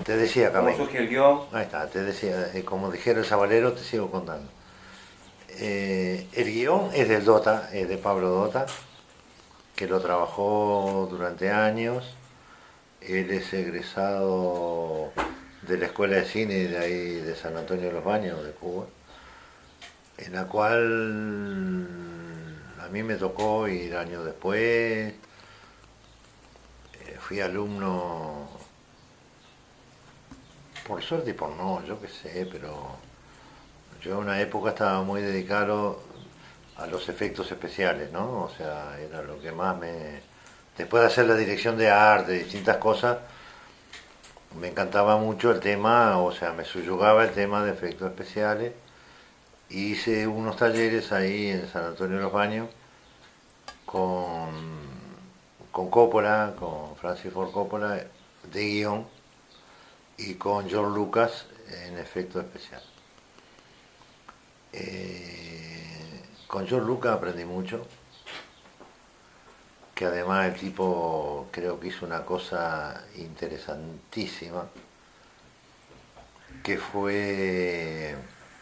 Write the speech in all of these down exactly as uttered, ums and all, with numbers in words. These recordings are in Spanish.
te decía, ¿Cómo Carmen. surge el guión? Ahí está, te decía, eh, como dijera el Sabalero, te sigo contando. Eh, el guión es del Dota, es de Pablo Dota, que lo trabajó durante años. Él es egresado de la Escuela de Cine de ahí de San Antonio de los Baños, de Cuba, en la cual a mí me tocó ir años después. Eh, fui alumno, por suerte y por no, yo qué sé, pero yo en una época estaba muy dedicado a los efectos especiales, ¿no? O sea, era lo que más me... Después de hacer la dirección de arte, distintas cosas, me encantaba mucho el tema, o sea, me subyugaba el tema de efectos especiales. Hice unos talleres ahí en San Antonio de los Baños con, con Coppola, con Francis Ford Coppola, de guión, y con George Lucas en efectos especiales. Eh, con George Lucas aprendí mucho, que además el tipo creo que hizo una cosa interesantísima, que fue,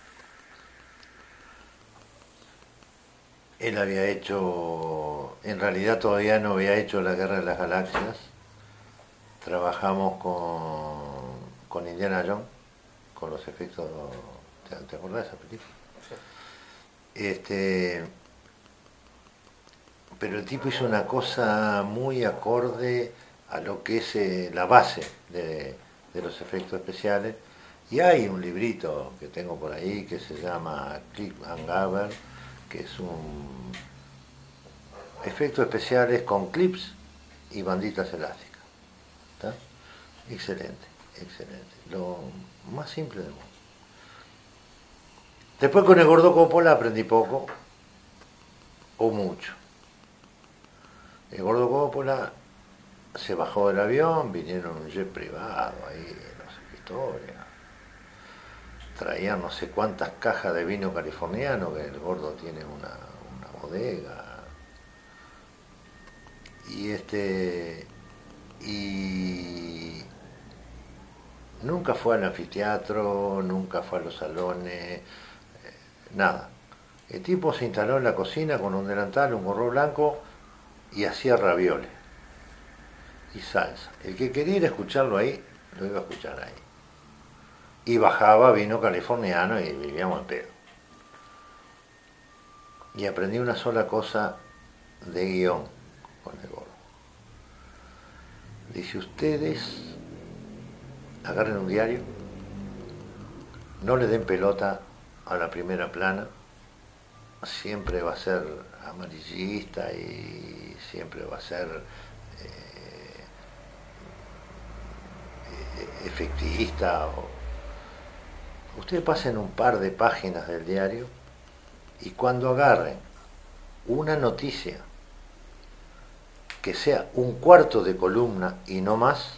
él había hecho, en realidad todavía no había hecho La Guerra de las Galaxias, trabajamos con, con Indiana Jones, con los efectos, ¿te, te acordás de esa película? Sí. Este, pero el tipo hizo una cosa muy acorde a lo que es eh, la base de, de los efectos especiales. Y hay un librito que tengo por ahí que se llama Clip and Gabber, que es un efectos especiales con clips y banditas elásticas. ¿Está? Excelente, excelente. Lo más simple del mundo. Después con el Gordo Coppola aprendí poco o mucho. El Gordo Coppola se bajó del avión, vinieron en un jet privado ahí, no sé qué historia. Traían no sé cuántas cajas de vino californiano, que el Gordo tiene una, una bodega. Y este. Y nunca fue al anfiteatro, nunca fue a los salones, eh, nada. El tipo se instaló en la cocina con un delantal, un gorro blanco y hacía ravioles y salsa. El que quería ir a escucharlo ahí, lo iba a escuchar ahí. Y bajaba vino californiano y vivíamos en pedo. Y aprendí una sola cosa de guión con el gordo. Dice, ustedes agarren un diario, no le den pelota a la primera plana, siempre va a ser amarillista y siempre va a ser eh, efectista. O... Ustedes pasen un par de páginas del diario y cuando agarren una noticia que sea un cuarto de columna y no más,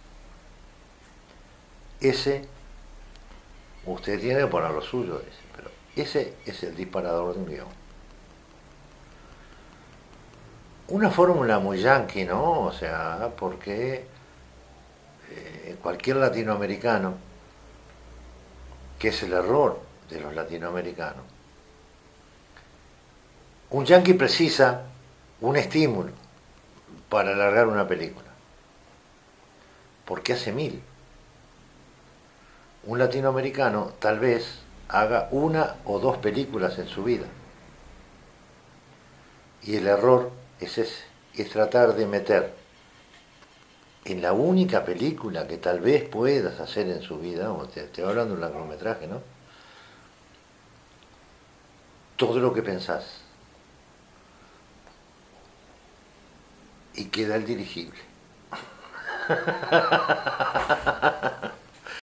ese, usted tiene que poner lo suyo, ese, pero ese es el disparador de un guión. Una fórmula muy yankee, ¿no? O sea, porque eh, cualquier latinoamericano, que es el error de los latinoamericanos, un yankee precisa un estímulo para alargar una película, porque hace mil. Un latinoamericano tal vez haga una o dos películas en su vida. Y el error es ese, es tratar de meter en la única película que tal vez puedas hacer en su vida, o te estoy hablando de un largometraje, ¿no? Todo lo que pensás. Y queda el dirigible.